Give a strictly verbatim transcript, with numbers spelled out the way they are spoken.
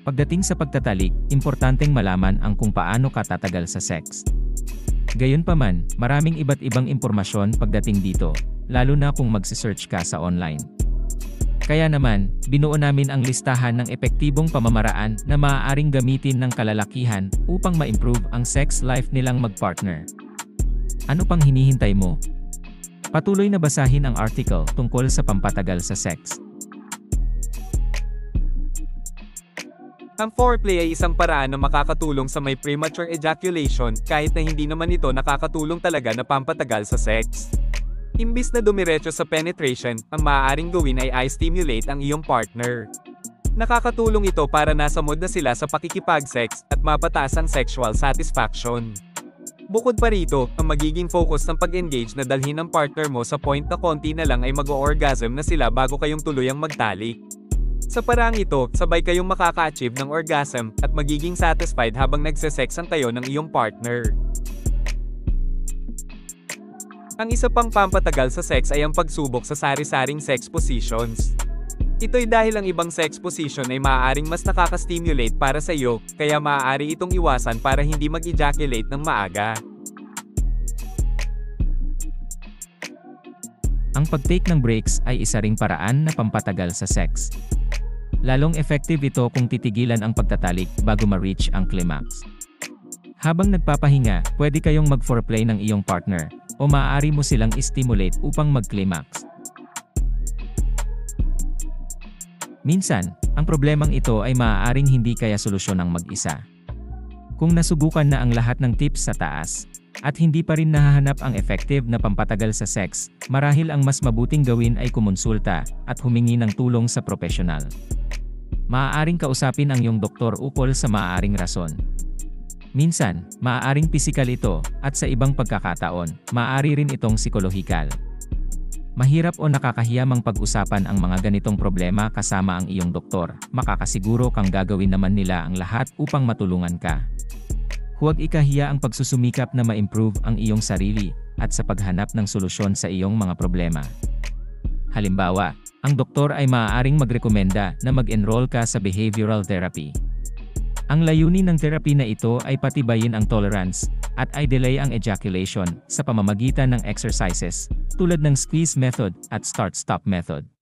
Pagdating sa pagtatalik, importanteng malaman ang kung paano ka tatagal sa sex. Gayunpaman, maraming iba't ibang impormasyon pagdating dito, lalo na kung magsisearch ka sa online. Kaya naman, binuo namin ang listahan ng epektibong pamamaraan na maaaring gamitin ng kalalakihan upang ma-improve ang sex life nilang mag-partner. Ano pang hinihintay mo? Patuloy na basahin ang article tungkol sa pampatagal sa sex. Ang foreplay ay isang paraan na makakatulong sa may premature ejaculation kahit na hindi naman ito nakakatulong talaga na pampatagal sa sex. Imbis na dumiretso sa penetration, ang maaaring gawin ay i-stimulate ang iyong partner. Nakakatulong ito para nasa mood na sila sa pakikipag-sex at mapataas ang sexual satisfaction. Bukod pa rito, ang magiging focus ng pag-engage na dalhin ng partner mo sa point na konti na lang ay mag-o-orgasm na sila bago kayong tuluyang magtalik. Sa paraang ito, sabay kayong makaka-achieve ng orgasm at magiging satisfied habang nagse-sex ang kayo ng iyong partner. Ang isa pang pampatagal sa sex ay ang pagsubok sa sari-saring sex positions. Ito'y dahil ang ibang sex position ay maaaring mas nakaka-stimulate para sa iyo, kaya maaari itong iwasan para hindi mag-ejaculate ng maaga. Ang pag-take ng breaks ay isa ring paraan na pampatagal sa sex. Lalong effective ito kung titigilan ang pagtatalik bago ma-reach ang climax. Habang nagpapahinga, pwede kayong mag-foreplay ng iyong partner, o maaari mo silang i-stimulate upang mag-climax. Minsan, ang problemang ito ay maaaring hindi kaya solusyon ng mag-isa. Kung nasubukan na ang lahat ng tips sa taas, at hindi pa rin nahahanap ang effective na pampatagal sa sex, marahil ang mas mabuting gawin ay kumonsulta at humingi ng tulong sa profesional. Maaaring kausapin ang iyong doktor ukol sa maaaring rason. Minsan, maaaring pisikal ito, at sa ibang pagkakataon, maaari rin itong psikolohikal. Mahirap o nakakahiyamang pag-usapan ang mga ganitong problema kasama ang iyong doktor, makakasiguro kang gagawin naman nila ang lahat upang matulungan ka. Huwag ikahiya ang pagsusumikap na ma-improve ang iyong sarili, at sa paghanap ng solusyon sa iyong mga problema. Halimbawa, ang doktor ay maaaring magrekomenda na mag-enroll ka sa behavioral therapy. Ang layunin ng therapy na ito ay patibayin ang tolerance, at ay delay ang ejaculation, sa pamamagitan ng exercises, tulad ng squeeze method, at start-stop method.